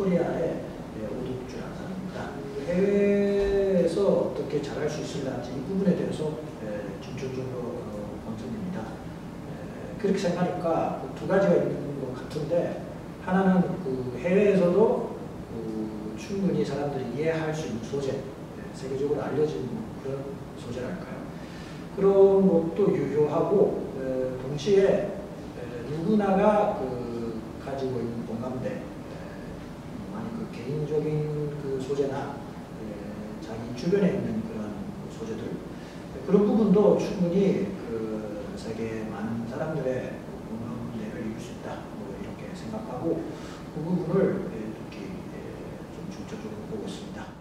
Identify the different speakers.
Speaker 1: 코리아의 오덕주 양사입니다. 해외에서 어떻게 잘할 수 있을지 이 부분에 대해서 중점적으로 본점입니다. 그렇게 생각하니까 두 가지가 있는 것 같은데, 하나는 그 해외에서도 충분히 사람들이 이해할 수 있는 소재, 세계적으로 알려진 그런 소재랄까요. 그런 것도 유효하고, 동시에 누구나가 가지고 있는 공감대, 아니 개인적인 소재나 자기 주변에 있는 그런 소재들, 그런 부분도 충분히 세계 많은 사람들의 공감대를 이룰 수 있다, 이렇게 생각하고 그 부분을 특히 좀 중점적으로 보고 있습니다.